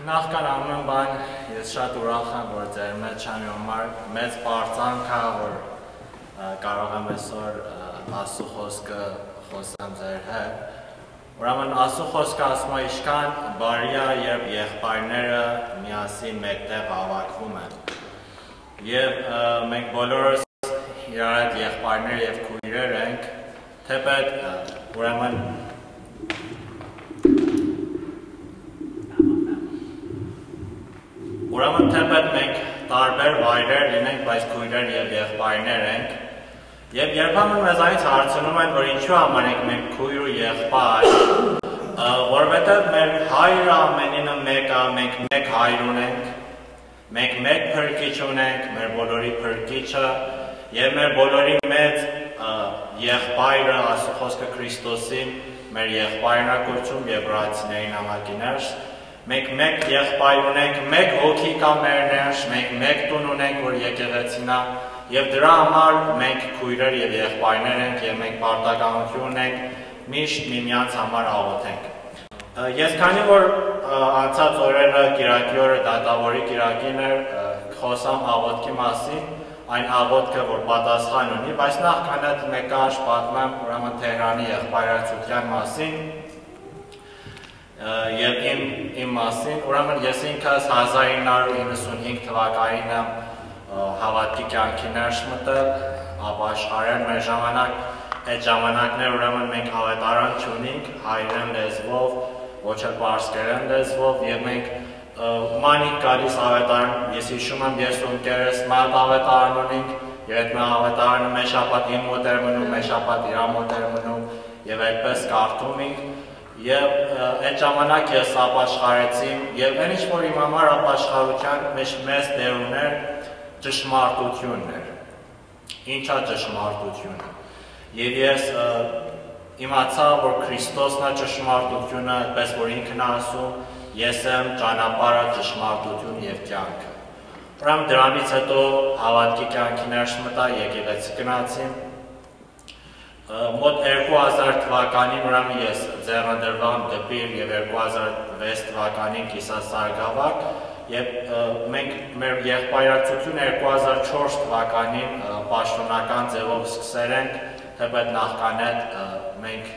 Նախքան ամեն բան ես շատ ուրախ եմ, որ ձեր մեջ եմ համար մեծ պարծանք է, որ կարող եմ այսօր Աստծո խոսքը խոսեմ ձեր հետ։ Ուրեմն Աստծո խոսքը ասում է ինչքան բարի է, երբ եղբայրները միասին մեկտեղ հավաքվում են։ Եվ մենք բոլորս իրար հետ եղբայրներ եւ քույրեր ենք, թեպետ ուրեմն թեպետ մենք տարբեր վայրեր լինենք, բայց քույրեր եւ եղբայրներ ենք։ Եվ երբեմն մեզանից հարցնում են, որ ինչու համար ենք մենք քույր ու եղբայր, որովհետեւ մեր հայրը ամենինը մեկ է, մենք մեկ հայր ունենք, մենք մեկ փրկիչ ունենք, մեր բոլորի փրկիչը եւ մեր բոլորի մեծ եղբայրը Աստծո խոսքը Քրիստոսին, մեր եղբայրն է կոչում Եբրայեցիներին համակիներ։ Մենք մեկ եղբայր ունենք, մեկ հոգի կա մեր ներս, մենք մեկ տուն ունենք, որ եկեղեցին է, եւ դրա համար մենք քույրեր եւ եղբայրներ ենք եւ մենք պարտականություն ունենք միշտ միմյանց համար աղոթենք։ Ես քանի որ անցած օրերը Կիրակի օրը դատավորի Կիրակին էր, խոսամ աղոթքի մասին, այն աղոթքը, որ պատասխան ունի, բայց նախքան այդ նկար պատմեմ ուրեմն Թեհրանի եղբայրացության մասին։ Եվ իմ մասին, ուրեմն ես ինքս 1995 թվականին եմ հավատքի կյանքի ներս մտել, ապաշխարել մեր ժամանակ, այդ ժամանակներ ուրեմն մենք ավետարան չունենք, հայերեն լեզվով, ոչ էլ պարսկերեն լեզվով, եւ մենք մանիկ գալիս ավետարան, ես հիշում եմ ես ու ընկերս մատ ավետարան ունենք, եւ այդ ավետարանը մեկ շաբաթ իմ մոտ էր մնում, մեկ շաբաթ իր մոտ էր մնում, եւ այդպես կարդում ենք։ Եվ այդ ժամանակ ես ապաշխարեցի եւ այն ինչ որ իմ համար ապաշխարության մեծ դեր ուներ ճշմարտությունն էր։ Ինչա ճշմարտությունը։ Եվ ես իմացա, որ Քրիստոսն է ճշմարտությունը, այդպես որ ինքն է ասում, ես եմ ճանապարհը, ճշմարտություն եւ կյանքը։ Ուրեմն դրանից հետո հավատքի կյանքի ներս մտա, եկեղեցի գնացի։ Մոտ 2000 թվականին ուրեմն ես ձեռնադրվամ դեպիր եւ 2006 թվականին կիսասարգավակ եւ մենք մեր եղբայրացությունը 2004 թվականին պաշտոնական ձևով սկսել ենք, թեպետ նախքան այդ մենք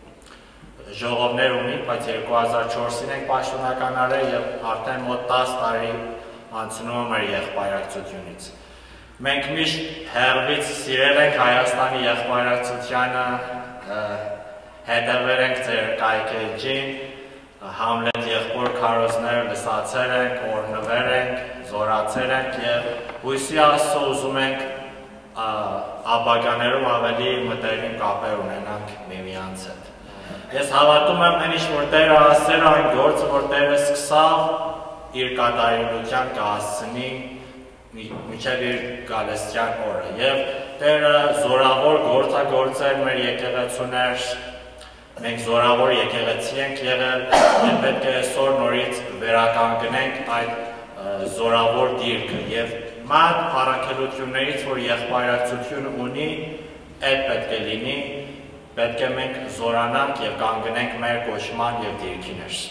ժողովներ ունենք, բայց 2004-ին ենք պաշտոնական արել եւ արդեն մոտ 10 տարի անցնում է մեր եղբայրացությունից։ Մենք միշտ հեռվից սիրել ենք Հայաստանի եղբայրացությանը, հետևել ենք ձեր կայքեջին, Համլետ եղբոր քարոզները լսացել ենք, օրհնվել ենք, զորացել ենք եւ հույսի Աստծո ուզում ենք ապագաներում ավելի մտերիմ կապեր ունենանք միմյանց հետ։ Ես հավատում եմ, այն ինչ որ Տերը ասել, այն գործը, որ Տերը սկսավ, իր կատարելության կհասցնի մինչև իր գալստյան օրը եւ Տերը զորավոր գործեր մեր եկեղեցուներ, մենք զորավոր եկեղեցի ենք եղել եւ պետք է այսօր նորից վերականգնենք այդ զորավոր դիրքը եւ ման առաքելություններից, որ եղբայրացությունը ունի, այդ պետք է լինի, պետք է մենք զորանանք եւ կանգնենք մեր կոչման եւ դիրքի ներս։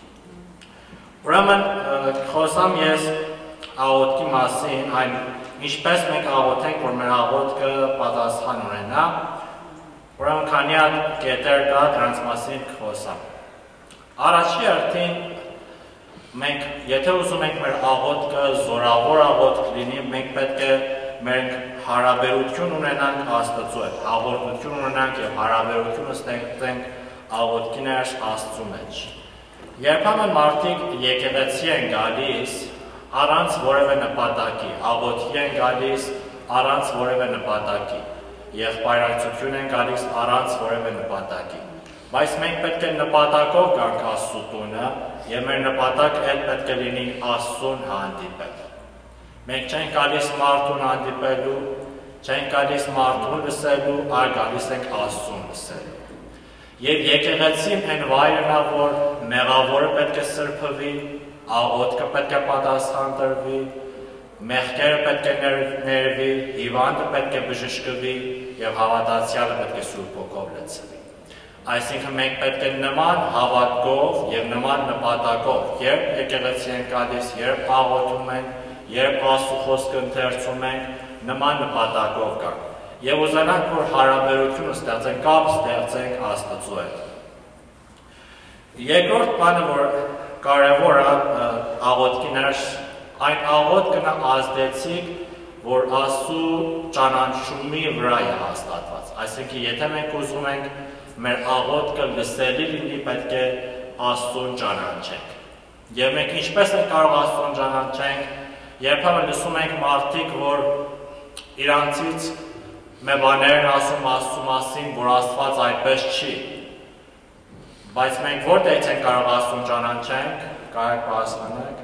Ուրեմն խոսամ ես աղոթքի մասին, այն ինչպես մենք աղոթենք, որ մեր աղոթքը պատասխան ունենա, ուրեմն քանի հատ կետեր կա, դրանց մասին կխոսամ։ Առաջի հերթին մենք, եթե ուզում ենք մեր աղոթքը զորավոր աղոթք լինի, մենք պետք է մենք հարաբերություն ունենանք Աստծո հետ, հաղորդություն ունենանք եւ հարաբերությունը ստեղծենք աղոթքի ներս Աստծո մեջ։ Երբեմն մարդիկ եկեղեցի են գալիս առանց որևէ նպատակի, աղոթքի են գալիս առանց որևէ նպատակի, եղբայրացություն են գալիս առանց որևէ նպատակի։ Բայց մենք պետք է նպատակով գանք Աստծո տունը եւ մեր նպատակը էլ պետք է լինի Աստծուն հանդիպել։ Մենք չենք գալիս մարդուն հանդիպելու, չենք գալիս մարդուն լսելու, այլ գալիս ենք Աստծուն լսելու։ Եվ եկեղեցին այն վայրն է, որ մեղավորը պետք է սրբվի, աղոթքը պետք է պատասխան տրվի, մեղքերը պետք է ներվի, հիվանդը պետք է բժշկվի եւ հավատացյալը պետք է Սուրբ Հոգով լցվի։ Այսինքն մենք պետք է նման հավատքով եւ նման նպատակով, երբ եկեղեցի ենք գալիս, երբ աղոթում ենք, երբ Աստծո խոսքը ընթերցում ենք, նման նպատակով գանք։ Եվ ուզենանք, որ հարաբերություն ստեղծենք, կապ ստեղծենք Աստծո հետ։ Երկրորդ բանը, որ կարևոր է աղոթքի ներս, այն աղոթքն է ազդեցիկ, որ Աստծո ճանաչումի վրա է հաստատված։ Այսինքն, եթե մենք ուզում ենք մեր աղոթքը լսելի լինի, պետք է Աստծուն ճանաչենք։ Եվ մենք ինչպես ենք կարող Աստծուն ճանաչենք, երբեմն լսում ենք մարդիկ, որ իրանցից մեր բաներն ասում Աստծու մասին, որ Աստված այդպես չի։ Բայց մենք որտեղից ենք կարող Աստծուն ճանաչենք, կարող պատասխանեք։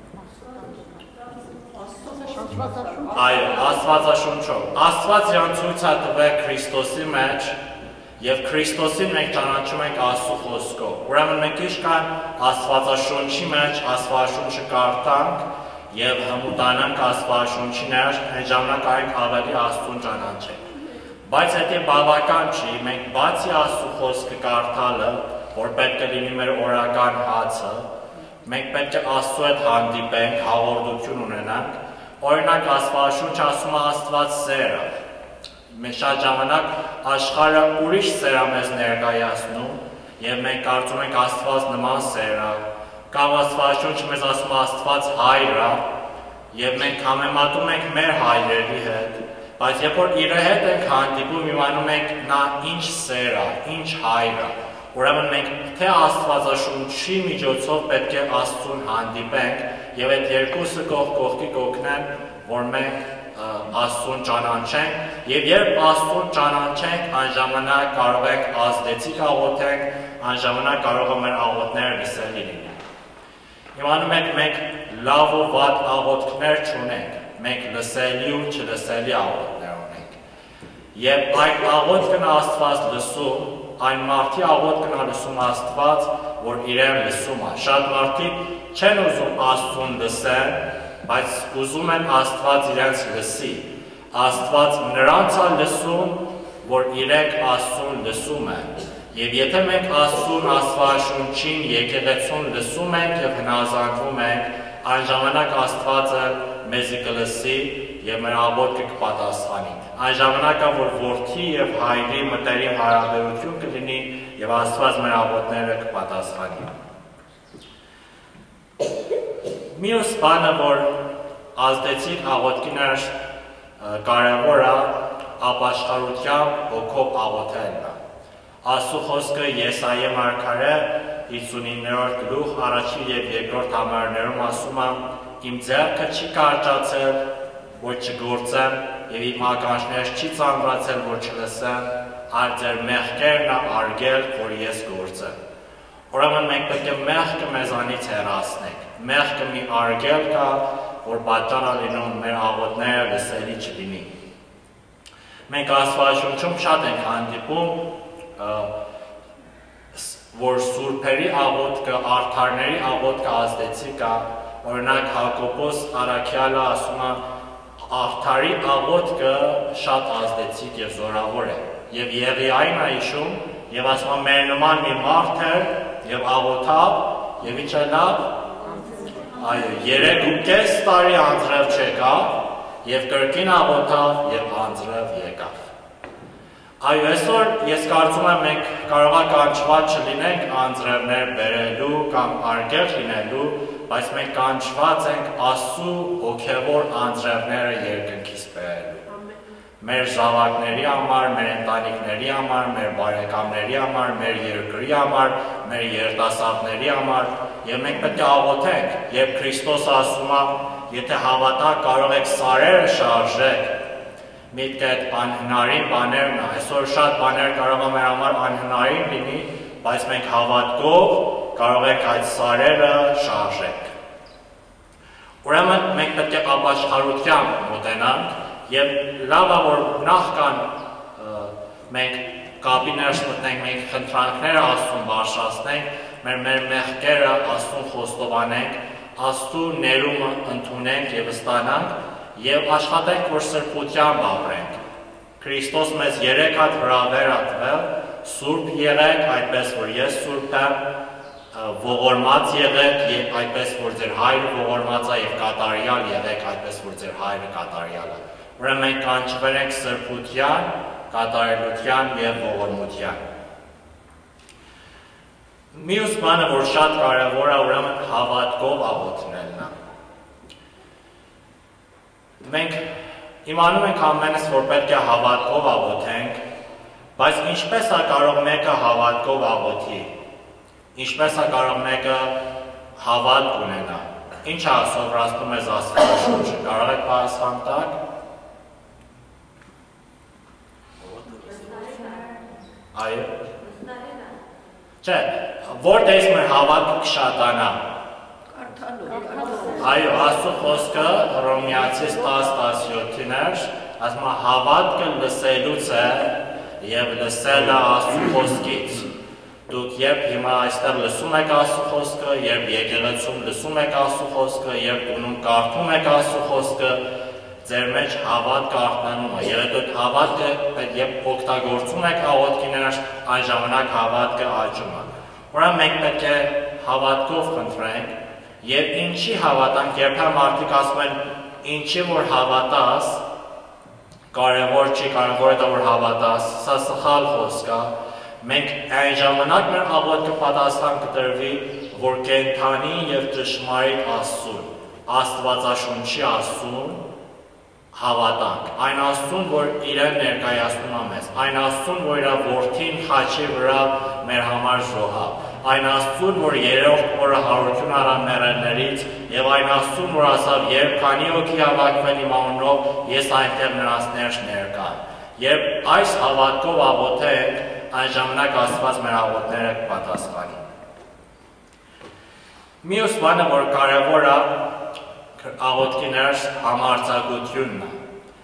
Այո, Աստվածաշունչով։ Աստված իրան ցույց է տվել Քրիստոսի մեջ, եւ Քրիստոսին մենք ճանաչում ենք Աստծո խոսքով։ Ուրեմն մենք իշքան Աստվածաշունչի մեջ Աստվածաշունչը կարդանք եւ հմտանանք Աստվածաշունչի մեջ, այն ժամանակ արենք ավելի Աստծուն ճանաչենք։ Բայց դա բավական չի, մենք բացի Աստծո խոսքը կարդալը, որ պետք է լինի մեր օրական հացը, մենք պետք է Աստծո հետ հանդիպենք, հաղորդություն ունենանք։ Օրինակ Աստվածաշունչը ասում է Աստված սեր է։ Մենք շատ ժամանակ աշխարհը ուրիշ սեր է մեզ ներկայացնում եւ մենք կարծում ենք Աստված նման սեր է, կամ Աստվածաշունչը մեզ ասում է Աստված հայր է եւ մենք համեմատում ենք մեր հայրերի հետ, բայց երբ որ իր հետ ենք հանդիպում, իմանում ենք նա ինչ սեր է, ինչ հայր է։ Ուրեմն մենք թե Աստվածաշունչի միջոցով պետք է Աստծուն հանդիպենք եւ այդ երկուսը կողք կողքի կօգնեն, որ մենք Աստծուն ճանաչենք եւ երբ Աստծուն ճանաչենք, այն ժամանակ կարող ենք ազդեցիկ աղոթենք, այն ժամանակ կարող է մեր աղոթները լսելի լինեն։ Իմանում եք մենք լավ ու վատ աղոթքներ չունենք, մենք լսելի ու չլսելի աղոթքներ ունենք։ Եվ այդ աղոթքն Աստված լսում, այն մարդի աղոթքն լսում Աստված, որ իրեն լսում է։ Շատ մարդիկ չեն ուզում Աստծուն լսեն, բայց ուզում են Աստված իրենց լսի։ Աստված նրանց է լսում, որ իրենք Աստծուն լսում են։ Եվ եթե մենք Աստծուն, Աստվածաշունչին, եկեղեցուն լսում ենք եւ հնազանդվում ենք, այն ժամանակ Աստվածը մեզի կլսի եւ մեր աղոթքը կպատասխանի։ Այն ժամանակը, որ որդի եւ հայրի մտերիմ հարաբերություն կլինի եւ Աստված մեր աղոթները կպատասխանի։ Մյուս բանը, որ ազդեցիկ աղոթքի ներս կարևոր է, ապաշխարությամբ հոգով աղոթելն է։ Աստծո խոսքը Եսայի մարգարե 59-րդ գլուխ 1 եւ 2-րդ համարներում ասում է. Իմ ձեռքը չի կարճացել, որ չգործեմ, եւ իմ ականջներս չի ծանրացել, որ չլսեմ, այլ ձեր մեղքերն է արգել, որ ես գործեմ։ Ուրեմն մենք պետք է մեղքը մեզանից հեռացնենք։ Մեղքը մի արգել կա, որ պատճառ է լինում մեր աղոթները լսելի չլինի։ Մենք Աստվածաշունչում շատ ենք հանդիպում, որ սուրբերի աղոթքը, արդարների աղոթքը ազդեցիկ է։ Օրինակ Հակոբոս Առաքյալը ասում է, արդարի աղոթքը շատ ազդեցիկ եւ զորավոր է։ Եվ Եղիային է հիշում եւ ասում է մեր նման մի մարդ էր եւ աղոթավ եւ ինչ ելավ, այո, 3.5 տարի անձրև չեկավ եւ կրկին աղոթավ եւ անձրև եկավ։ Այո, այսօր ես կարծում եմ մենք կարող է կանչված չլինենք անձրևներ բերելու կամ արգել լինելու, բայց մենք կանչված ենք Աստծո հոգևոր անձրևները երկնքից բերելու։ Մեր զավակների համար, մեր ընտանիքների համար, մեր բարեկամների համար, մեր երկրի համար, մեր երիտասարդների համար, եւ մենք պետք է աղոթենք, երբ Քրիստոս ասում է, եթե հավատաք կարող եք սարերը շարժեք, միտքը այդ անհնարին բաներն է, այսօր շատ բաներ կարող է մեր համար անհնարին լինի, բայց մենք հավատքով կարող ենք այդ սարերը շարժենք։ Ուրեմն մենք պետք է ապաշխարությամբ մոտենանք եւ լավ է որ նախքան մենք կապի ներս մտնենք, մենք խնդրանքները Աստծուն բարձրացնենք, մեր մեղքերը Աստծուն խոստովանենք, Աստծո ներումը ընդունենք եւ ստանանք եւ աշխատենք, որ սրբությամբ ապրենք։ Քրիստոս մեզ 3 հատ հրավեր ա տվել, սուրբ եղեք, այդպես որ ես սուրբ եմ, ողորմած եղեք, այդպես որ ձեր հայրը ողորմած է, եւ կատարյալ եղեք, այդպես որ ձեր հայրը կատարյալ է։ Ուրեմն մենք կանչվել ենք սրբության, կատարելության եւ ողորմության։ Մյուս բանը, որ շատ կարևոր է, ուրեմն հավատքով աղոթնելն է։ Մենք իմանում ենք ամենս, որ պետք է հավատքով աղոթենք, բայց ինչպես է կարող մեկը հավատքով աղոթի։ Ինչպես է կարող մեկը հավատք ունենա։ Ինչ է սովորացնում ես Աստվածաշունչը։ Կարող եք պատասխան տալ։ Այո։ Չէ, որտեղից մեր հավատքը կշատանա։ Այո, Աստծո խոսքը Հռոմեացիս 10:17-ին էր, ասում է հավատքը լսելուց է եւ լսելը Աստծո խոսքից։ Դուք երբ հիմա այստեղ լսում եք Աստծո խոսքը, երբ եկեղեցում լսում եք Աստծո խոսքը, երբ տունում կարդում եք Աստծո խոսքը, ձեր մեջ հավատքը արթնանում է։ Եվ այդ հավատքը երբ օգտագործում եք աղոթքի ներս, այն ժամանակ հավատքը աճում է։ Ուրեմն մենք պետք է հավատքով խնդրենք, եւ ինչի հավատանք, երբեմն մարդիկ ասում են, ինչի որ հավատաս, կարևոր չի, կարևոր է դա որ հավատաս, սա սխալ խոսք է։ Մենք այն ժամանակ մեր աղոթքը պատասխան կտրվի, որ կենդանի եւ ճշմարիտ Աստծուն, Աստվածաշունչի Աստծուն հավատանք, այն Աստծուն, որ իրեն ներկայացնում է մեզ, այն Աստծուն, որ իր որդին խաչի վրա մեր համար զոհավ, այն Աստծուն, որ երրորդ օրը հարություն առավ մեռելներից, եւ այն Աստծուն, որ ասավ, երբ քանի հոգի հավաքվեն իմ անունով, ես այնտեղ նրանց ներս ներկա եմ։ Երբ այս հավատքով աղոթենք, այն ժամանակ Աստված մեր աղոթները կպատասխանի։ Մյուս բանը, որ կարևոր է աղոթքի ներս համարձակությունն է։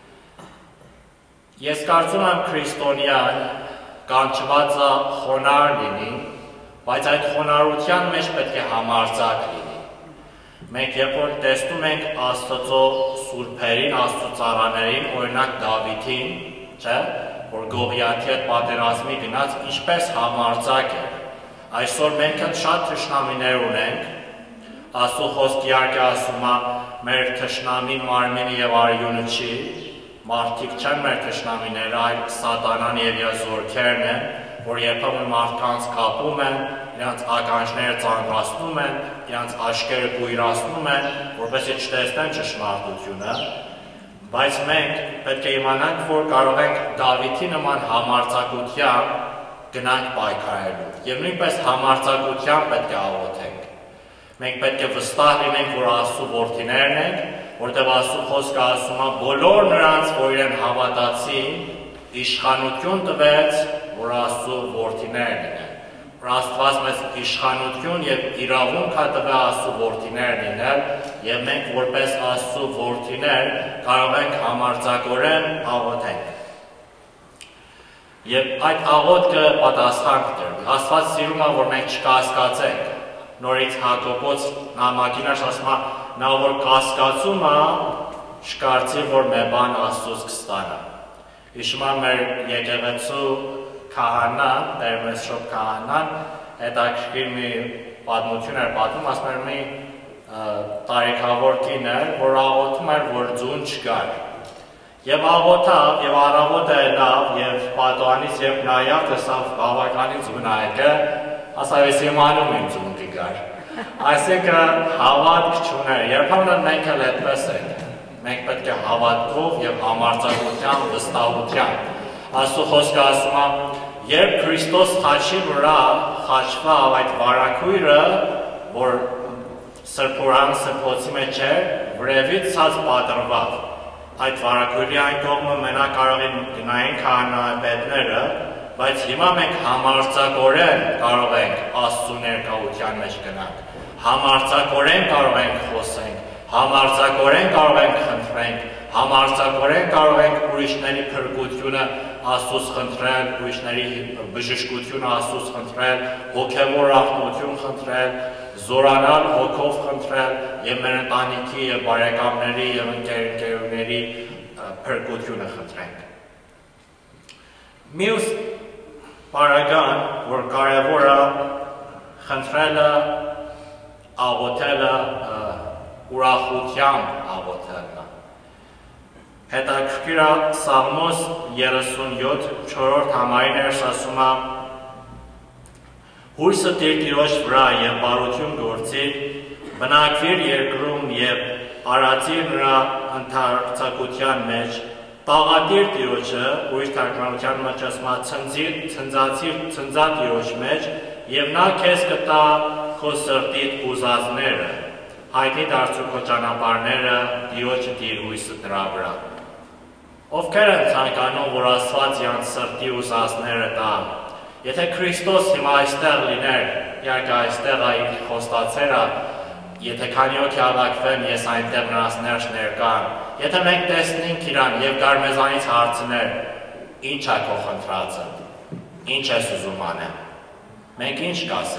Ես կարծում եմ քրիստոնյան կանչված է խոնարհ լինի, բայց այդ խոնարհության մեջ պետք է համարձակ լինի։ Մենք երբ որ տեսնում ենք Աստծո սուրբերին, Աստծո ծառաներին, օրինակ Դավիթին, չէ՞, որ Գողիաթի հետ պատերազմի գնաց, ինչպես համարձակ է։ Այսօր մենք շատ թշնամիներ ունենք, Աստծո խոսքը իհարկե ասում է, մեր թշնամին մարմինը եւ արյունը չի, մարդիկ չեն մեր թշնամիները, այլ սատանան եւ իր զորքերն են, որ երբեմն մարդկանց կապում են, իրենց ականջները ծանրացնում են, իրենց աչքերը կույրացնում են, որպեսզի չտեսնեն ճշմարտությունը, բայց մենք պետք է իմանանք, որ կարող ենք Դավիթի նման համարձակությամբ գնանք պայքարելու, եւ նույնպես համարձակությամբ պետք է աղոթենք։ Մենք պետք է վստահ լինենք, որ Աստծո որդիներն ենք, որտեղ Աստծո խոսքը ասում է, բոլոր նրանց, որ իրեն հավատացին, իշխանություն տվեց, որ Աստծո որդիներ լինեն։ Որ Աստված մեզ իշխանություն եւ իրավունք է տվել Աստծո որդիներ լինել, եւ մենք որպես Աստծո որդիներ կարող ենք համարձակորեն աղոթենք։ Եվ այդ աղոթքը պատասխան կտրվի։ Աստված սիրում է, որ մենք չկասկածենք։ Նորից Հակոբոս նամակին ասում է, նա որ կասկածում է, չկարծի, որ մեր բան Աստծոց կստանա։ Հիշում եմ մեր եկեղեցու քահանան, Տեր Մեսրոպ քահանան, հետաքրքիր մի պատմություն էր պատմում, ասում էր մի տարիքավոր կին էր, որ աղոթում էր, որ ձուն չգար։ Եվ աղոթավ, եւ առավոտը ելավ, եւ պատուհանից երբ նայավ, տեսավ բավականին ձուն ա եկել, ասավ ես իմանում եմ ձուն կգար։ Այսինքն հավատք չուներ, երբեմն մենք էլ այդպես ենք։ Մենք պետք է հավատքով եւ համարձակությամբ, վստահությամբ։ Աստծո խոսքը ասում է, երբ Քրիստոս խաչի վրա խաչվավ այդ վարակույրը, որ սրբորան սրբոցի մեջ էր, վրևից ցած պատրվավ։ Այդ վարակույրի այն կողմը մենակ կարող են գնային քահանայապետները, բայց հիմա մենք համարձակորեն կարող ենք Աստծո ներկայության մեջ գնանք, համարձակորեն կարող ենք խոսենք, համարձակորեն կարող ենք խնդրենք, համարձակորեն կարող ենք ուրիշների փրկությունը Աստծուց խնդրել, ուրիշների բժշկությունը Աստծուց խնդրել, հոգևոր աղոթություն խնդրել, զորանալ հոգով խնդրել եւ մեր ընտանիքի եւ բարեկամների եւ ընկերների փրկությունը խնդրենք։ Մյուս Պարագան, որ կարևոր է խնդրելը, աղոթելը, ուրախությամբ աղոթելն է։ Հետաքրքիր է Սաղմոս 37-4 համարին ասում է. Հույսը դիր Տիրոջ վրա եւ բարություն գործիր, բնակվիր երկրում եւ արածիր նրա ընդարձակության մեջ, տաղատիր Տիրոջը, ուրիշ թարգմանության մեջ ասում է ցնծա Տիրոջ մեջ, եւ նա քեզ կտա քո սրտիդ ուզածները, հայտնի դարձու քո ճանապարհները, Տիրոջը դիր հույսը դրա վրա։ Ովքեր են ցանկանում, որ Աստված իրանց սրտի ուզածները տա։ Եթե Քրիստոս հիմա այստեղ լիներ, իհարկե այստեղ այն խոստացել է, եթե քանի օքի հավաքվեն, ես այնտեղ նրանց ներս ներկան։ Եթե մենք տեսնենք իրան եւ գար մեզանից հարցներ, ի՞նչ է քո խնդրածը։ Ինչ ես ուզում անեմ։ Մենք ինչ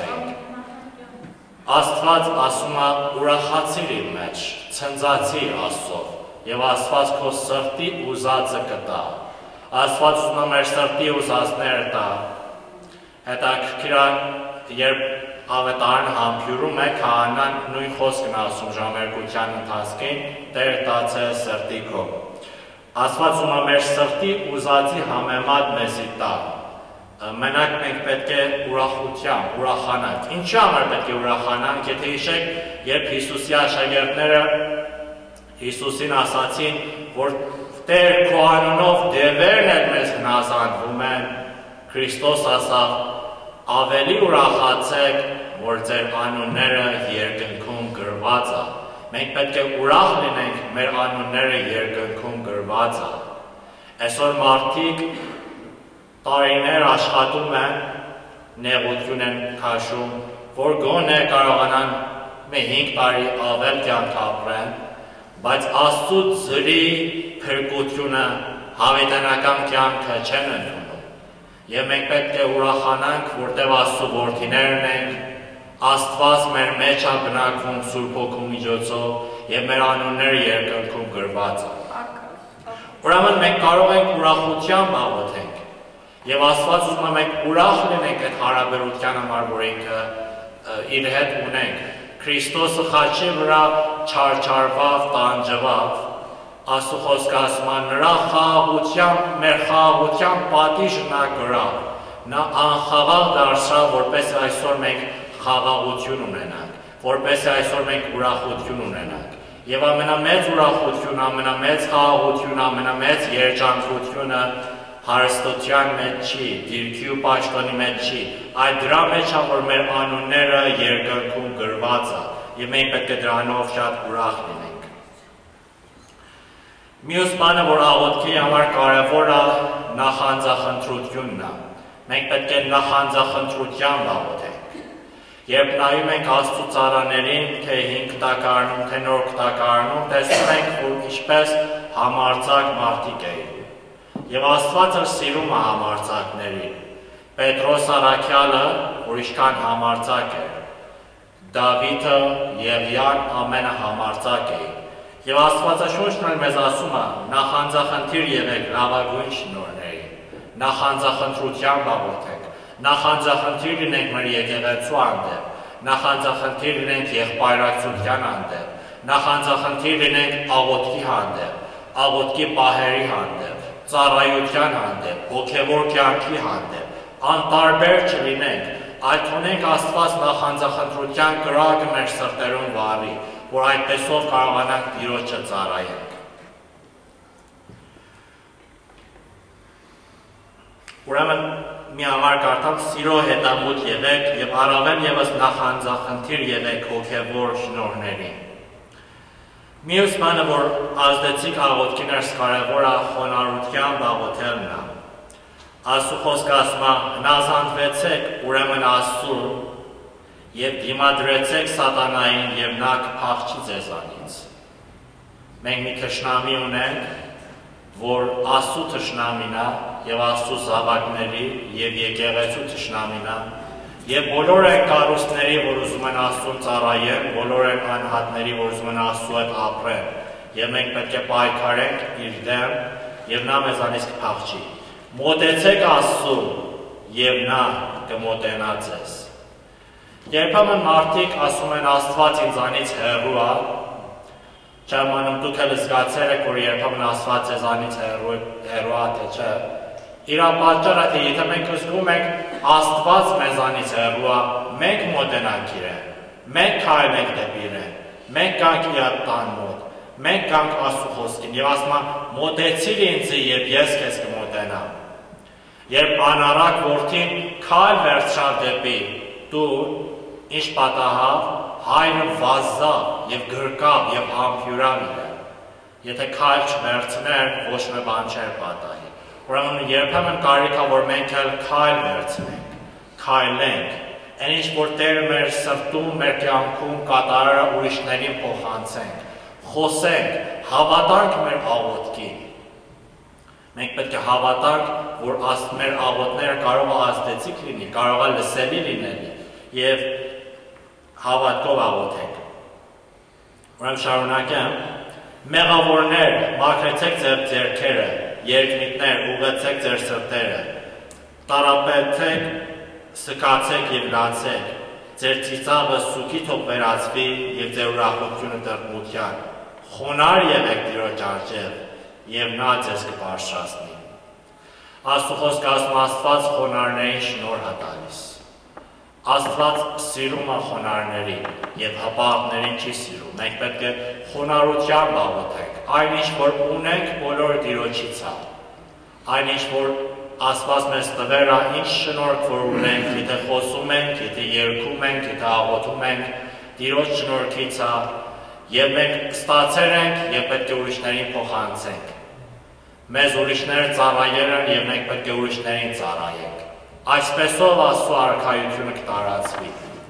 կասենք։ Աստված ասում է ուրախացիր իմ մեջ, ցնծացիր Աստծով, եւ Աստված քո սրտի ուզածը կտա։ Աստված ուզում է մեր սրտի ուզածները տա։ Հետաքրքիր է, երբ Ավետարան համբյուրում է, քահանան նույն խոսքն ասում ժամերկության ընթացքին, Տեր տացել սրտի քո։ Աստված ուզում է մեր սրտի ուզածի համեմատ մեզի տա։ Մենակ մենք պետք է ուրախությամբ, ուրախանանք։ Ինչի համար պետք է ուրախանանք, եթե հիշեք, երբ Հիսուսի աշակերտները Հիսուսին ասացին, որ Տեր քո անունով դևերն էլ մեզ հնազանդվում են, Քրիստոս ասավ, ավելի ուրախացեք, որ ձեր անունները երկնքում գրված է։ Մենք պետք է ուրախ լինենք, մեր անունները երկնքում գրված է։ Այսօր մարդիկ տարիներ աշխատում են, նեղություն են քաշում, որ գոնե կարողանան 5 տարի ավել կյանք ապրեն, բայց Աստծո ձրի փրկությունը, հավիտենական կյանքը չեն ընդունում։ Եվ մենք պետք է ուրախանանք, որտեղ Աստծո որդիներն ենք, Աստված մեր մեջ է բնակվում Սուրբ Հոգու միջոցով եւ մեր անունները երկնքում գրված են։ Ուրեմն մենք կարող ենք ուրախությամբ աղոթենք եւ Աստված ուզում է մենք ուրախ լինենք այդ հարաբերության համար, որ ինքը իր հետ ունենք։ Քրիստոսը խաչի վրա չարչարվավ, տանջվավ, Աստծո խոսքը ասում է նրա խաղաղությամբ, մեր խաղաղությամբ պատիժը նա կրավ, նա անխաղաղ դարձավ, որպեսզի այսօր մենք խաղաղություն ունենանք, որպեսզի այսօր մենք ուրախություն ունենանք։ Եվ ամենամեծ ուրախությունը, ամենամեծ խաղաղությունը, ամենամեծ երջանկությունը հարստության մեջ չի, դիրքի ու պաշտոնի մեջ չի, այլ դրա մեջ է, որ մեր անունները երկնքում գրված է, եւ մենք պետք է դրանով շատ ուրախ լինենք։ Մյուս բանը, որ աղոթքի համար կարևոր է, նախանձախնդրությունն է։ Մենք պետք է նախանձախնդրությամբ աղոթենք։ Երբ նայում ենք Աստծո ծառաներին, թե 5 կտակարանում, թե նոր կտակարանում, տեսնում ենք, որ ինչպես համարձակ մարդիկ էին։ Եվ Աստվածը սիրում է համարձակներին։ Պետրոս առաքյալը, որ ինչքան համարձակ էր, Դավիթը եւ Յան ամենահամարձակ էին։ Եվ Աստվածաշունչն էլ մեզ ասում է, նախանձախնդիր եղեք լավագույն շնորհներին, նախանձախնդրությամբ աղոթենք, նախանձախնդիր լինենք մեր եկեղեցու հանդեպ, նախանձախնդիր լինենք եղբայրակցության հանդեպ, նախանձախնդիր լինենք աղոթքի հանդեպ, աղոթքի պահերի հանդեպ, ծառայության հանդեպ, հոգևոր կյանքի հանդեպ, անտարբեր չլինենք, այլ թողնենք Աստված նախանձախնդրության կրակը մեր սրտերում վառի, որ այդպեսով կարողանանք Տիրոջը ծառայենք։ Ուրեմն մի համար կարդամ սիրո հետամուտ եղեք եւ առավել եւս նախանձախնդիր եղեք հոգեվոր շնորհներին։ Մյուս բանը, որ ազդեցիկ աղոթքի ներս կարևոր է խոնարհությամբ աղոթելն է։ Աստծո խոսքը ասում է հնազանդվեցեք ուրեմն Աստծուն եւ դիմադրեցեք սատանային եւ նա կփախչի ձեզանից։ Մենք մի թշնամի ունենք, որ Աստծո թշնամին է եւ Աստծո զավակների եւ եկեղեցու թշնամին է եւ բոլոր այն կառույցների, որ ուզում են Աստծուն ծառայեն, բոլոր այն անհատների, որ ուզում են Աստծո հետ ապրեն եւ մենք պետք է պայքարենք իր դեմ եւ նա մեզանից կփախչի։ Մոտեցեք Աստծուն եւ նա կմոտենա ձեզ։ Երբեմն մարդիկ ասում են Աստված ինձանից հեռու է, չեմ դուք էլ զգացել եք, որ երբեմն Աստված ձեզանից հեռու է, թե չէ։ Իրա պատճառը, թե եթե մենք զգում ենք Աստված մեզանից հեռու է, մենք մոտենանք իրեն, մենք քայլենք դեպի իրեն, մենք գանք իր տան մոտ, մենք գանք Աստծո խոսքին եւ ասում են մոտեցիր ինձ, երբ ես քեզ կմոտենամ։ Երբ անառակ որդին քայլ վերցավ դեպի տուն, ինչ պատահավ, հայրը վազավ եւ գրկավ եւ համբյուրավ իրեն։ Եթե քայլ չվերցներ, ոչ մի բան չէր պատահի։ Ուրեմն երբեմն կարիք է, որ մենք էլ քայլ վերցնենք, քայլենք, այն ինչ որ Տերը մեր սրտում, մեր կյանքում կատարը ուրիշներին փոխանցենք, խոսենք, հավատանք մեր աղոթքին։ Մենք պետք է հավատանք, որ մեր աղոթները կարող է ազդեցիկ լինի, կարող է լսելի լինել եւ հավատքով աղոթենք։ Ուրեմն շարունակեմ, մեղավորներ, մաքրեցեք ձեր ձեռքերը, երկնիկներ, ուղղեցեք ձեր սրտերը, տարապեցեք, սկացեք եւ լացեք, ձեր ծիծաղը սուքի թող վերածվի եւ ձեր ուրախությունը տրտմության, խոնար եղեք Տիրոջ առջև եւ նա ձեզ կբարձրացնի։ Աստծո խոսքը ասում Աստված խոնարհներին շնորհ է տալիս։ Աստված սիրում է խոնարհներին եւ հպարտներին չի սիրում։ Մենք պետք է խոնարհությամբ աղոթենք։ Այնինչ որ ունենք, բոլորը Տիրոջից է։ Այնինչ որ Աստված մեզ տվել է, ինչ շնորհք որ ունենք, եթե խոսում ենք, եթե երգում ենք, եթե աղոթում ենք, Տիրոջ շնորհքից է եւ մենք ստացել ենք եւ պետք է ուրիշներին փոխանցենք։ Մեզ ուրիշները ծառայել են եւ մենք պետք է ուրիշներին ծառայենք։ Այսպեսով Աստծո արքայությունը կտարածվի։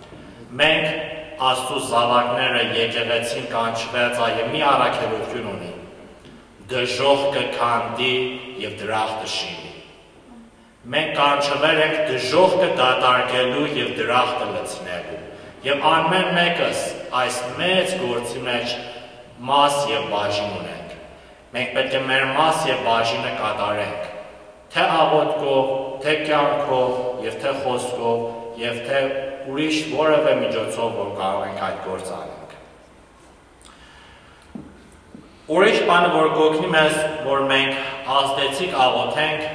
Մենք Աստծո զավակները եկեղեցին կանչված է եւ մի առաքելություն ունի։ Դժոխք կքանդի եւ դրախտը շինի։ Մենք կանչվել ենք դժոխքը դատարկելու եւ դրախտը լցնելու։ Եվ ամեն մեկս այս մեծ գործի մեջ մաս եւ բաժին ունենք։ Մենք պետք է մեր մաս եւ բաժինը կատարենք, թե աղոթքով, թե կյանքով եւ թե խոսքով եւ թե ուրիշ որևէ միջոցով, որ կարող ենք այդ գործը անենք։ Ուրիշ բանը, որ կօգնի մեզ, որ մենք ազդեցիկ աղոթենք,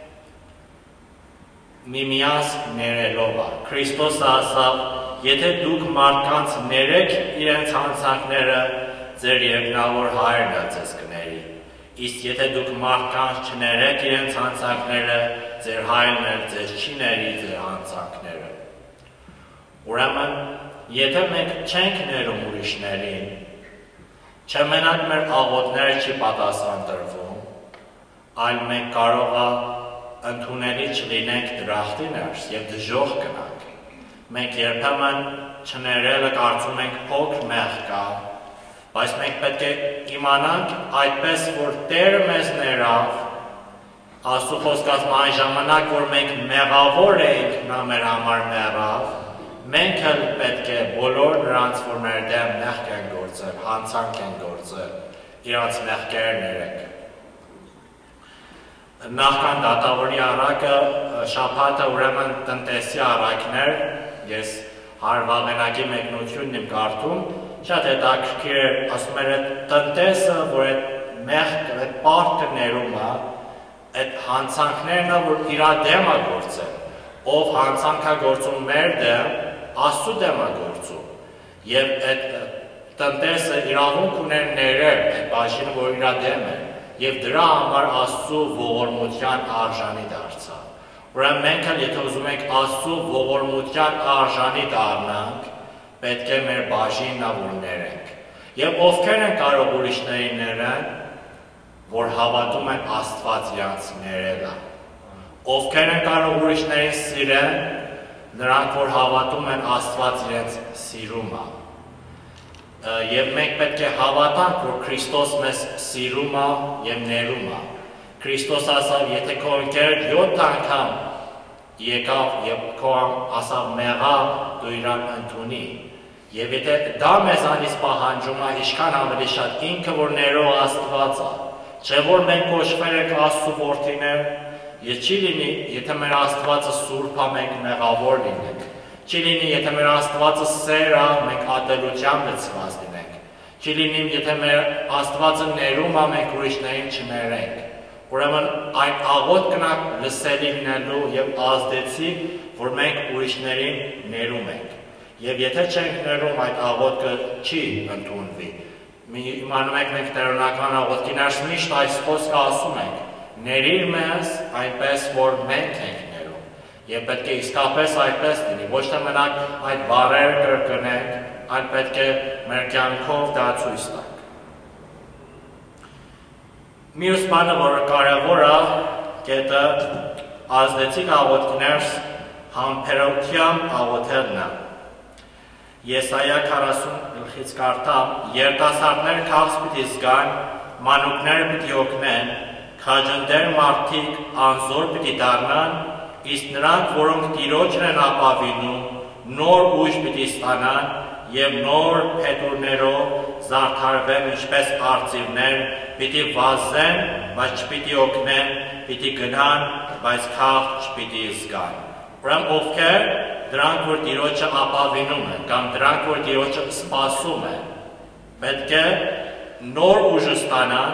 միմյանց ներելով է։ Քրիստոսը ասավ, եթե դուք մարդկանց ներեք իրենց հանցանքները, ձեր երկնավոր Հայրն է ձեզ կների։ Իսկ եթե դուք մարդկանց չներեք իրենց հանցանքները, ձեր Հայրն էլ ձեզ չի ների ձեր հանցանքները։ Ուրեմն, եթե մենք չենք ներում ուրիշներին, չմենակ մեր աղոթները չի պատասխան տրվում, այլ մենք կարող է ընդունելի չլինենք դրախտի ներս եւ դժոխք գնանք։ Մենք երբեմն չներելը կարծում ենք փոքր մեղ կա, բայց մենք պետք է իմանանք այդպես, որ Տերը մեզ ներավ, Աստծո խոսքը ասում այն ժամանակ, որ մենք մեղավոր էինք, նա մեր համար մեռավ, մենք էլ պետք է բոլոր նրանց, որ մեր դեմ մեղք են գործել, հանցանք են գործել, իրանց մեղքերը ներենք։ Նախքան դատավորի առակը շաբաթը ուրեմն տնտեսի առակն էր, ես հարվաղենակի մեկնությունն եմ կարդում, շատ հետաքրքիր էր, ասում էր տնտեսը, որ այդ մեղքը, այդ պարտքը ներում է, այդ հանցանքներն է, որ իրա դեմ է գործել, ով հանցանք է գործում մեր դեմ, Աստծո դեմ է գործում, եւ այդ տնտեսը իրավունք ուներ ներել այդ բաժինը, որ իրա դեմ է, եւ դրա համար Աստծո ողորմության արժանի դարձավ։ Ուրեմն մենք էլ եթե ուզում ենք Աստծո ողորմության արժանի դառնանք, պետք է մեր բաժինը որ ներենք։ Եվ ովքեր են կարող ուրիշներին ներեն, որ հավատում են Աստված իրանց ներելը։ Ովքեր են կարող ուրիշներին սիրեն, նրանք որ հավատում են Աստված իրենց սիրում է։ Եվ մենք պետք է հավատանք, որ Քրիստոս մեզ սիրում է եւ ներում է։ Քրիստոս ասավ, եթե քո ընկերը 7 անգամ եկավ եւ քո ասավ մեղա, դու իրան ընդունի։ Եվ եթե դա մեզանից պահանջում է, ինչքան ավելի շատ ինքը որ ներող Աստված է, չէ որ մենք կոչվել ենք Աստծո որդիներ, Ես չի լինի, եթե մեր Աստվածը սուրբ է, մենք մեղավոր լինենք։ Չի լինի, եթե մեր Աստվածը սեր է, մենք ատելությամբ լցված լինենք։ Չի լինի, եթե մեր Աստվածը ներում է, մենք ուրիշներին չներենք։ Ուրեմն այդ աղոթքն կնա լսելի լինելու եւ ազդեցիկ, որ մենք ուրիշներին ներում ենք։ Եվ եթե չենք ներում, այդ աղոթքը չի ընդունվի։ Իմանում եք մենք տերոնական աղոթքի ներս միշտ այս խոսքը ասում ենք. ներիր մեզ այնպես, որ մենք ենք ներում։ Եվ պետք է իսկապես այդպես լինի, ոչ թե մենակ այդ բառերը կրկնենք, այլ պետք է մեր կյանքով դա ցույց տանք։ Մյուս բանը, որը կարևոր է, կետը ազդեցիկ աղոթքի ներս համբերությամբ աղոթելն է։ Եսայա 40 գլխից կարդամ. երիտասարդները քաղց պիտի զգան, մանուկները պիտի օգնեն, քաջնդեր մարդիկ անզոր պիտի դառնան, իսկ նրանք, որոնք Տիրոջն են ապավինում, նոր ուժ պիտի ստանան եւ նոր փետուրներով զարդարվեն ինչպես արծիվներ, պիտի վազեն, բայց չպիտի օգնեն, պիտի գնան, բայց քաղց չպիտի զգան։ Ուրեմն ովքեր դրանք, որ Տիրոջը ապավինում են, կամ դրանք, որ Տիրոջը սպասում են, պետք է նոր ուժ ստանան,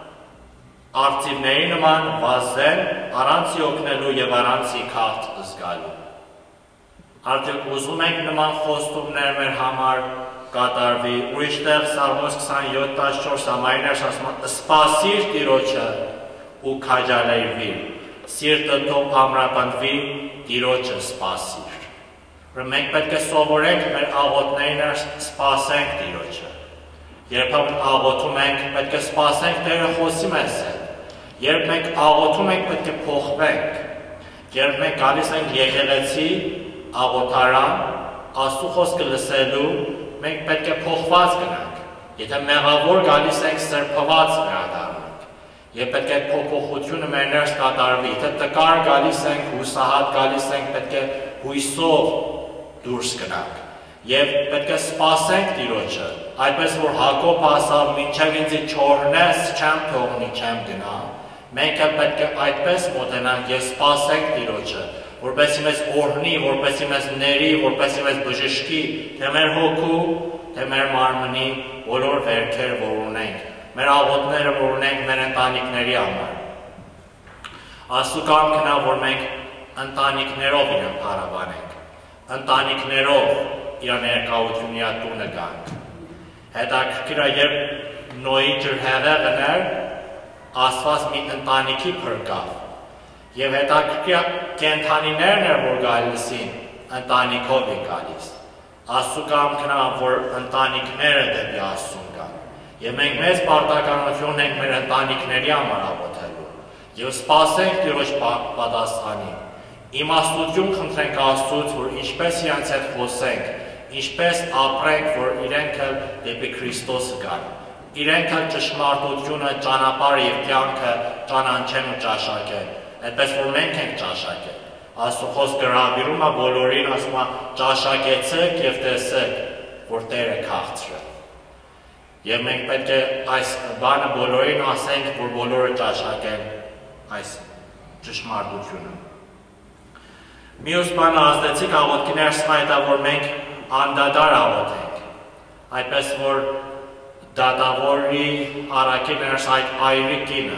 արծիվների նման վազեն, առանց օգնելու եւ առանց քաղց զգալու։ Արդյոք ուզում ենք նման խոստումներ մեր համար կատարվի։ Ուրիշտեղ Սաղմոս 27:14 համարին ասում է. սպասիր Տիրոջը ու քաջալերվիր, սիրտը թող ամրապնդվի, Տիրոջը սպասիր։ Մենք պետք է սովորենք մեր աղոթքներին սպասենք Տիրոջը։ Երբեմն աղոթում ենք, պետք է սպասենք Տերը խոսի մեզ հետ։ Երբ մենք աղոթում ենք, պետք է փոխվենք։ Երբ մենք գալիս ենք եկեղեցի, աղոթարան, Աստծո խոսքը լսելու, մենք պետք է փոխված գնանք։ Եթե մեղավոր գալիս ենք, սրբված վերադառնանք։ Եվ պետք է փոփոխությունը մեր ներս կատարվի։ Եթե տկար գալիս ենք, հուսահատ գալիս ենք, պետք է հույսով դուրս գնանք։ Եվ պետք է սպասենք Տիրոջը, այդպես որ Հակոբ ասավ, մինչև ինձ չօրհնես, չեմ թողնի, չեմ գնա։ Մենք էլ պետք է այդպես մոտենանք եւ սպասենք Տիրոջը, որպեսզի մեզ օրհնի, որպեսզի մեզ ների, որպեսզի մեզ բժշկի, թե մեր հոգու, թե մեր մարմնի բոլոր վերքեր, որ ունենք, մեր աղոթները, որ ունենք մեր ընտանիքների համար։ Աստծո կամքն է, որ մենք ընտանիքներով իրեն փառաբանենք, ընտանիքներով իր ներկայությունն իր տունը գանք։ Հետաքրքիր է, երբ Նոյի ջրհեղեղն էր, Աստված մի ընտանիքի փրկավ։ Եվ հետաքրքիր կենդանիներն էր, որ գալիսին, ընտանիքով են գալիս։ Աստծո կամքն է, որ ընտանիքները դեպի Աստծուն գան։ Եվ մենք մեծ պարտականություն ենք մեր ընտանիքների համար աղոթելու։ Եվ սպասենք Տիրոջ պատասխանին։ Իմաստություն խնդրենք Աստծուց, որ ինչպես իրենց հետ խոսենք, ինչպես ապրենք, որ իրենք էլ դեպի Քրիստոսը գան։ Իրենք էլ ճշմարտությունը, ճանապարհը եւ կյանքը ճանաչեն ու ճաշակեն։ Այդպես որ մենք ենք ճաշակել։ Աստծո խոսքը գրավիրում է բոլորին, ասում է ճաշակեցեք եւ տեսեք, որ Տերը քաղցրել։ Եվ մենք պետք է այս բանը բոլորին ասենք, որ բոլորը ճաշակեն այս ճշմարտությունը։ Մյուս բանը ազդեցիկ աղոթքի ներսն այդ է, որ մենք անդադար աղոթենք, այդպես որ դատավորի առաքի ներս այդ այրի կինը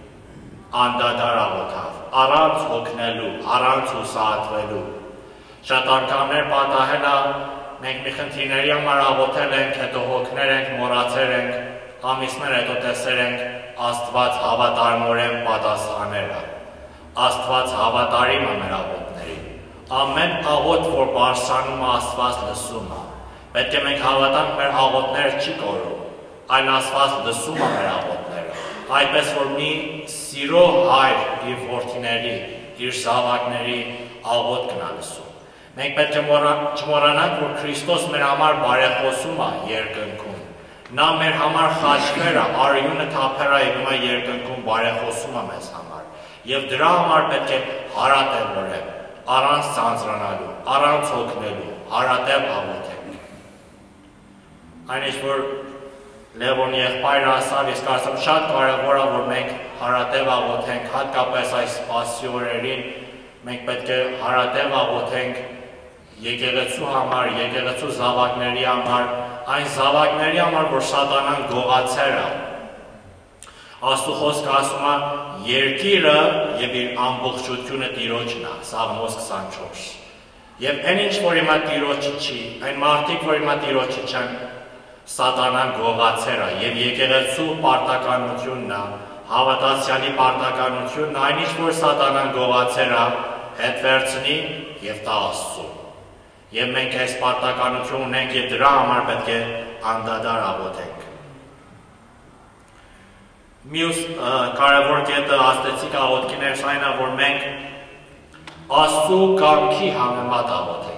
անդադար աղոթավ, առանց հոգնելու, առանց հուսահատվելու։ Շատ անգամներ պատահել է, մենք մի խնդիրների համար աղոթել ենք, հետո հոգներ ենք, մոռացել ենք, ամիսներ հետո տեսել ենք Աստված հավատարմորեն պատասխանել է։ Աստված հավատարիմ է մեր աղոթներին։ Ամեն աղոթ, որ բարձրանում է, Աստված լսում է։ Պետք է մենք հավատանք, մեր աղոթները չի կորում, այլ Աստված լսում է մեր աղոթները։ Այդպես որ մի սիրո հայր իր որդիների, իր զավակների աղոթքն է լսում։ Մենք պետք է չմոռանանք, որ Քրիստոս մեր համար բարեխոսում է երկնքում։ Նա մեր համար խաչքեր է, արյունը թափեր է եղում է երկնքում, բարեխոսում է մեզ համար։ Եվ դրա համար պետք է հարատև որել, առանց ցանցրանալու, առանց հոգնելու, հարատև աղոթենք։ Այն ինչ որ Լևոն եղբայրը ասավ, ես կարծում շատ կարևոր է, որ մենք հարատև աղոթենք, հատկապես այս Սպասի օրերին, մենք պետք է հարատև աղոթենք եկեղեցու համար, եկեղեցու զավակների համար, այն զավակների համար, որ սատանան գողացել է։ Աստծո խոսքը ասում է, երկիրը եւ իր ամբողջությունը Տիրոջն է, Սաղմոս 24։ Եվ այն ինչ որ հիմա Տիրոջը չի, այն մարդիկ, որ հիմա Տիրոջը չեն, սատանան գողացել է եւ եկեղեցու պարտականությունն է, հավատացյալի պարտականությունն է, այն ինչ որ սատանան գողացել է, հետ վերցնի եւ տա Աստծուն։ Եվ մենք այս պարտականություն ունենք եւ դրա համար պետք է անդադար աղոթենք։ Մյուս կարևոր կետը աստեցիկ աղոթքիներս այն է, որ մենք Աստծու կամքի համեմատ աղոթենք։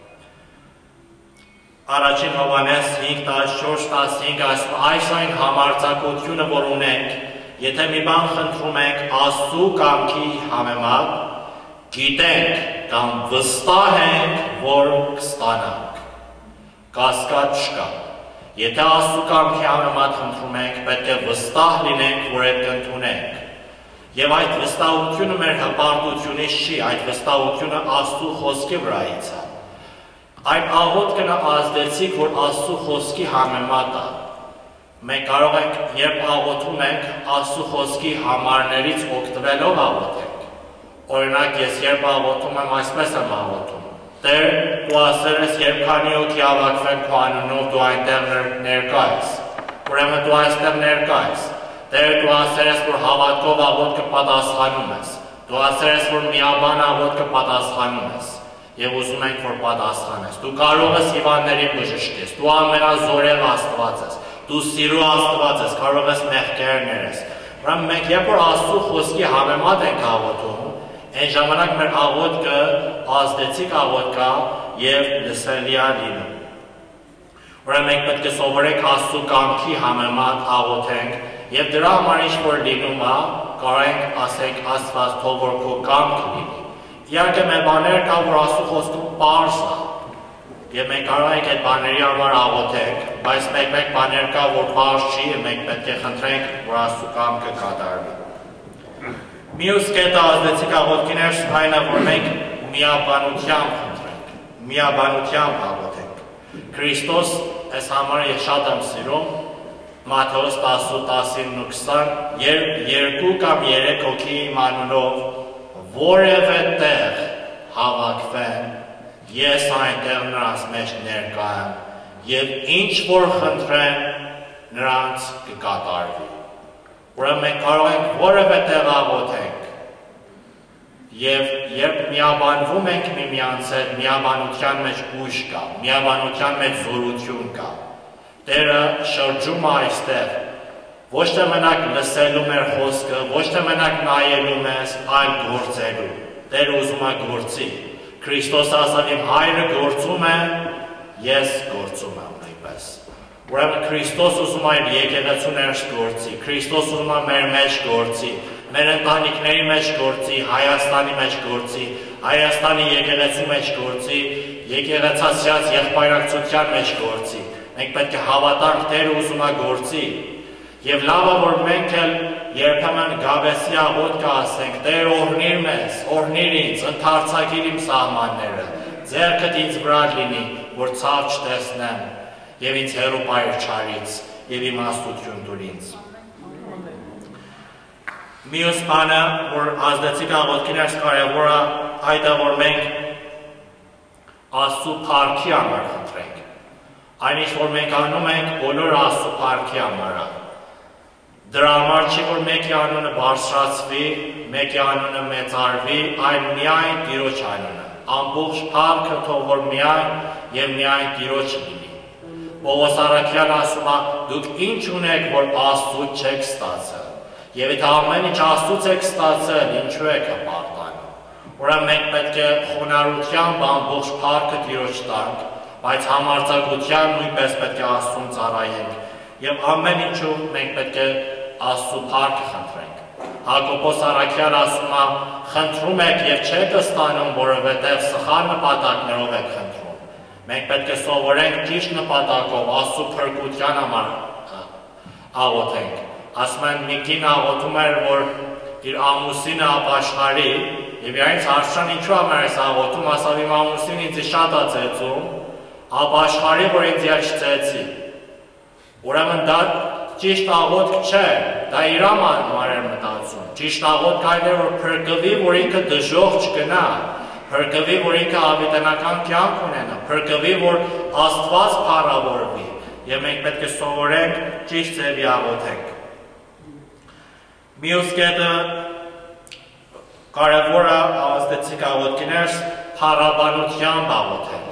Առաջին Հովհաննես 5:14-15 ասում այս այն համարձակությունը, որ ունենք, եթե մի բան խնդրում ենք Աստծու կամքի համեմատ, գիտենք կամ վստահ ենք, որ կստանանք։ Կասկած չկա։ Եթե Աստծու կամքի համեմատ խնդրում ենք, պետք է վստահ լինենք, որ այդ կընդունենք։ Եվ այդ վստահությունը մեր հպարտությունից չի, այդ վստահությունը Աստծու խոսքի վրայից է։ Այն աղոթքն ազդեցիկ, որ Աստծու խոսքի համեմատ է։ Մենք կարող ենք, երբ աղոթում ենք, Աստծու խոսքի համարներից օգտվելով աղոթենք։ Օրինակ, ես երբ աղոթում եմ, այսպես եմ աղոթում. Տեր, դու ասել ես, երբ քանի հոգի հավաքվեն քո անունով, դու այնտեղ ներկա ես։ Ուրեմն դու այստեղ ներկա ես։ Տեր, դու ասել ես, որ հավատքով աղոթքը պատասխանում ես։ Դու ասել ես, որ միաբան աղոթքը պատասխանում ես։ Եվ ուզում ենք, որ պատասխանես։ Դու կարող ես հիվանդներին բժշկես, դու ամենազորեղ Աստված ես, դու սիրո Աստված ես, կարող ես մեղքեր ներես։ Ուրեմն մենք երբ որ Աստծու խոսքի համեմատ ենք աղոթում, այն ժամանակ մեր աղոթքը ազդեցիկ աղոթք է եւ լսելի է լինում։ Ուրեմն մենք պետք է սովորենք Աստծու կամքի համեմատ աղոթենք եւ դրա համար ինչ որ լինում է, կարող ենք ասենք Աստված թող որ քո կամքը լինի։ Իհարկե մեր բաներ կա, որ Աստծու խոսքում պարզ է, եւ մենք կարող ենք այդ բաների համար աղոթենք, բայց մեկ բաներ կա, որ պարզ չի, եւ մենք պետք է խնդրենք, որ Աստծու կամքը կատարվի։ Մյուս կետը ազդեցիկ աղոթքիներս այն է, որ մենք միաբանությամբ խնդրենք, միաբանությամբ աղոթենք։ Քրիստոս այս համարը ես շատ եմ սիրում, Մատթեոս 10:19-20, երբ 2 կամ 3 հոգի իմ անունով որևէ տեղ հավաքվեն, ես այնտեղ նրանց մեջ ներկա եմ, եւ ինչ որ խնդրեն, նրանց կկատարվի։ Ուրեմն մենք կարող ենք որևէ տեղ աղոթենք, եւ երբ միաբանվում ենք միմյանց հետ, միաբանության մեջ ուժ կա, միաբանության մեջ զորություն կա։ Տերը շրջում է այստեղ, ոչ թե մենակ լսելու մեր խոսքը, ոչ թե մենակ նայելու մեզ, այլ գործելու։ Տերը ուզում է գործի։ Քրիստոս ասավ, իմ հայրը գործում է, ես գործում եմ նույնպես։ Ուրեմն Քրիստոս ուզում է իր եկեղեցու ներս գործի, Քրիստոս ուզում է մեր մեջ գործի, մեր ընտանիքների մեջ գործի, Հայաստանի մեջ գործի, Հայաստանի եկեղեցու մեջ գործի, եկեղեցացիած եղբայրակցության մեջ գործի։ Մենք պետք է հավատանք, Տերը ուզում է գործի։ Եվ լավ է, որ մենք էլ երբեմն գավեսի աղոթք ասենք, Տեր օրհնիր մեզ, օրհնիր ինձ, ընդարձակիր իմ սահմանները, ձեռքդ ինձ վրա լինի, որ ցավ չտեսնեմ, եւ ինձ հեռու պայր չարից, եւ իմաստություն տուր ինձ։ Մյուս բանը, որ ազդեցիկ աղոթքիներս կարևոր է, այդ է, որ մենք Աստծու փառքի համար խնդրենք։ Այն ինչ որ մենք անում ենք, բոլորը Աստծու փառքի համար է։ Դրա համար չի, որ մեկի անունը բարձրացվի, մեկի անունը մեծարվի, այլ միայն Տիրոջ անունը։ Ամբողջ փառքը թող որ միայն եւ միայն Տիրոջ լինի։ Պողոս առաքյալը ասում է, դուք ինչ ունեք, որ Աստծուց չեք ստացել։ Եվ եթե ամեն ինչ Աստծուց եք ստացել, ինչու եք հպարտանում։ Ուրեմն մենք պետք է խոնարհությամբ ամբողջ փառքը Տիրոջ տանք, բայց համարձակությամբ նույնպես պետք է Աստծուն ծառայենք։ Եվ ամեն ինչու մենք պետք է Աստծու փառքը խնդրենք։ Հակոբոս առաքյալը ասում է, խնդրում եք եւ չեք ստանում, որովհետեւ սխալ նպատակներով եք խնդրում։ Մենք պետք է սովորենք ճիշտ նպատակով Աստծու փրկության համար աղոթենք։ Ասում են մի կին աղոթում էր, որ իր ամուսինը ապաշխարի, եւ իրենց հարցան ինչու համար ես աղոթում, ասավ իմ ամուսինը ինձ շատ է ծեծում, ապաշխարի, որ ինձ չծեծի։ Ուրեմն դա ճիշտ աղոթք չէ, դա իր համար էր մտածում։ Ճիշտ աղոթք այն է, որ փրկվի, որ ինքը դժոխք չգնա, փրկվի, որ ինքը հավիտենական կյանք ունենա, փրկվի, որ Աստված փառավորվի, եւ մենք պետք է սովորենք ճիշտ ձևի աղոթենք։ Մյուս կետը կարևորը ավաստեցիկ աղոթքիներս փառաբանությամբ աղոթել։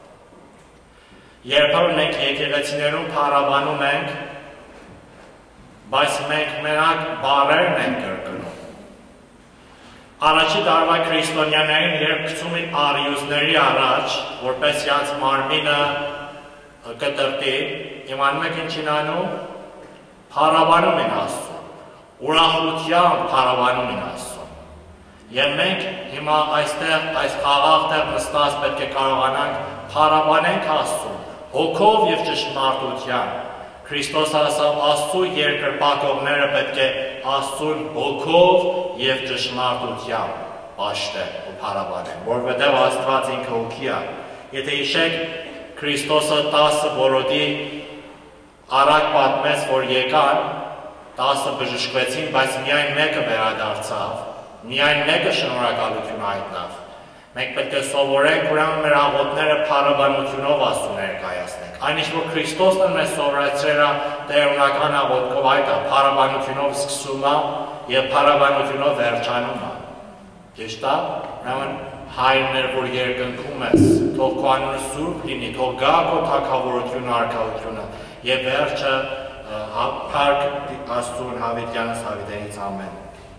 Երբեմն մենք եկեղեցիներում փառաբանում ենք, բայց մենք մենակ բառերն ենք կրկնում։ Առաջի տարվա քրիստոնյաներին երբ գցում են առյուծների առաջ, որպես իրաց մարմինը կտրտի, իմանում եք ինչին անում, փառաբանում են Աստծուն, ուրախությամբ փառաբանում են Աստծուն։ Եվ մենք հիմա այստեղ, այս խաղաղ տեղ նստած պետք է կարողանանք փառաբանենք Աստծուն, հոգով եւ ճշմարտությամբ։ Քրիստոս ասավ Աստծու երկրպագողները պետք է Աստծուն հոգով եւ ճշմարտությամբ պաշտեն ու փառաբանեն, որովհետեւ Աստված ինքը հոգի է։ Եթե հիշեք, Քրիստոսը 10 բորոդի արագ պատմեց, որ եկան, 10 բժշկվեցին, բայց միայն մեկը վերադարձավ, միայն մեկը շնորհակալություն հայտնավ։ Մենք պետք է սովորենք, ուրեմն մեր աղոթները փառաբանությունով Աստծուն ներկայացնենք։ Այն ինչ որ Քրիստոսն է մեզ սովորեցրել է տերունական աղոթքով, այդ է փառաբանությունով սկսում է եւ փառաբանությունով վերջանում է։ Ճիշտ է։ Ուրեմն Հայրներ, որ երկնքում ես, թող քո անունը սուրբ լինի, թող գա քո թագավորությունը, արքայությունը եւ վերջը փառք Աստծուն հավիտյանս հավիտենից ամեն։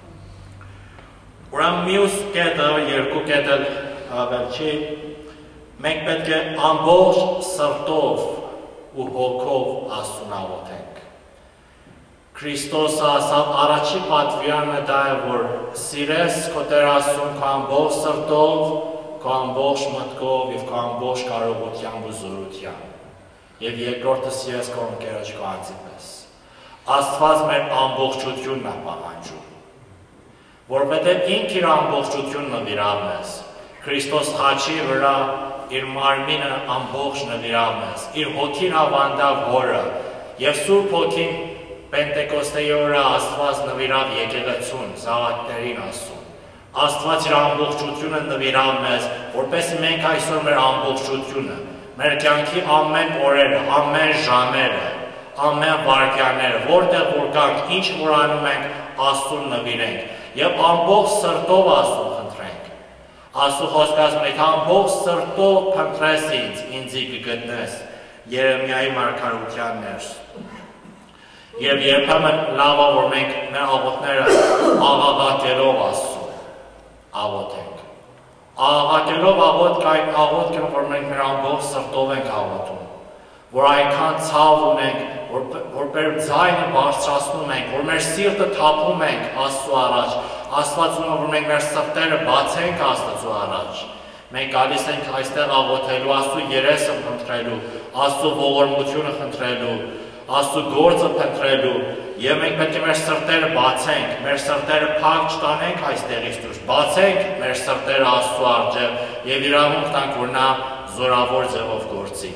Ուրեմն մյուս կետը, երկու կետը վերջի, մենք պետք է ամբողջ սրտով ու հոգով Աստծուն աղոթենք։ Քրիստոսը ասավ առաջի պատվիրանը դա է, որ սիրես քո Տեր Աստծուն քո ամբողջ սրտով, քո ամբողջ մտքով եւ քո ամբողջ կարողությամբ ու զորությամբ։ Եվ երկրորդը սիրես քո ընկերոջ քո անձի պես։ Աստված մեր ամբողջությունն է պահանջում, որովհետև ինքը իր ամբողջությունն նվիրավնես։ Քրիստոս խաչի վրա իր մարմինը ամբողջ նվիրավնես, իր հոգին ավանդավ հորը եւ Սուրբ Հոգին Պենտեկոստեի օրը Աստված նվիրավ եկեղեցուն, զավակներին Աստծուն։ Աստված իր ամբողջությունը նվիրավ մեզ, որպեսզի մենք այսօր մեր ամբողջությունը, մեր կյանքի ամեն օրերը, ամեն ժամերը, ամեն վայրկյանները, որտեղ որ գանք, ինչ որ անում ենք, Աստծուն նվիրենք եւ ամբողջ սրտով Աստծուն խնդրենք։ Աստծո խոսքը ասում է, ամբողջ սրտով փնտրես ինձ կգտնես։ Երեմիայի մարգարության ներս։ Եվ երբեմն լավ է, որ մենք մեր աղոթները աղաղակելով Աստծուն աղոթենք։ Աղաղակելով աղոթք այն աղոթքը, որ մենք մեր ամբողջ սրտով ենք աղոթում, որ այնքան ցավ ունենք, որ ձայնը բարձրացնում ենք, որ մեր սիրտը թափում ենք Աստծու առաջ, Աստված ուզում է, որ մենք մեր սրտերը բացենք Աստծու առաջ։ Մենք գալիս ենք այստեղ աղոթելու, Աստծու երեսը խնդրելու, Աստծու ողորմությունը խնդրելու, Աստծու գործը փնտրելու, եւ մենք պետք է մեր սրտերը բացենք, մեր սրտերը փակ չտանենք այստեղից դուրս, բացենք մեր սրտերը Աստծու առջև եւ իրավունք տանք, որ նա զորավոր ձևով գործի։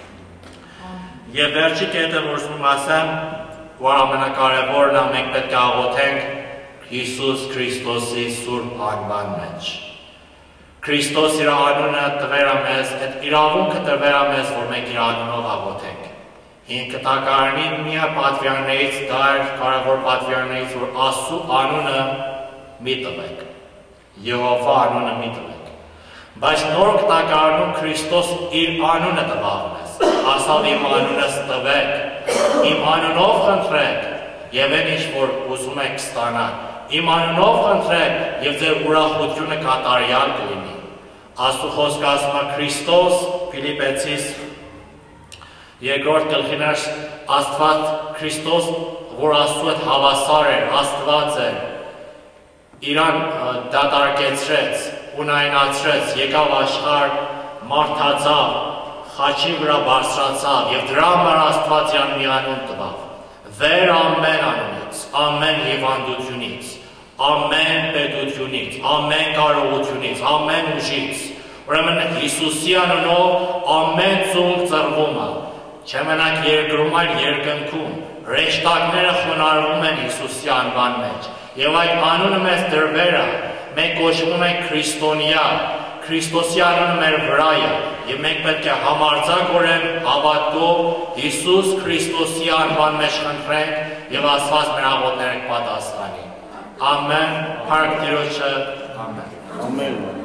Եվ վերջի կետը, որ ուզում ասեմ, որ ամենակարևորն է, մենք պետք է աղոթենք Հիսուս Քրիստոսի սուրբ անվան մեջ։ Քրիստոս իր անունը տվեր է մեզ, այդ իրավունքը տվեր է մեզ, որ մենք իր անունով աղոթենք։ Հին կտակարանի միա պատվիրաններից դա էր կարևոր պատվիրաններից, որ Աստծու անունը մի տվեք, Եհովա անունը մի տվեք։ Բայց նոր կտակարանում Քրիստոս իր անունը տվավ մեզ, ասավ իմ անունս տվեք, իմ անունով խնդրեք եւ այն ինչ որ ուզում եք ստանալ, իմ անունով խնդրեք եւ ձեր ուրախությունը կատարյալ կլինի։ Աստծո խոսքը ասում է Քրիստոս Ֆիլիպեցիս երկրորդ գլխիներ Աստված Քրիստոս, որ Աստծու հետ հավասար էր, Աստված էր, իրան դատարկեցրեց, ունայնացրեց, եկավ աշխարհ, մարդածավ, խաչի վրա բարձրացավ եւ դրա համար Աստված իրան մի անուն տվավ։ վեր ամեն անունից, ամեն հիվանդությունից, ամեն պետությունից, ամեն կարողությունից, ամեն ուժից, ուրեմն Հիսուսի անունով ամեն ծունկ ծռվում է, չէ մենակ երկրում, այլ երկնքում, հրեշտակները խոնարհվում են Հիսուսի անվան մեջ, եւ այդ անունը մեզ դրվել է, մենք կոչվում ենք քրիստոնյա, Քրիստոսի անունը մեր վրա է, եւ մենք պետք է համարձակորեն հավատքով Հիսուս Քրիստոսի անվան մեջ խնդրենք եւ Աստված մեր աղոթները կպատասխանի։ Ամեն, Փառք Տիրոջը, ամեն։ Ամեն։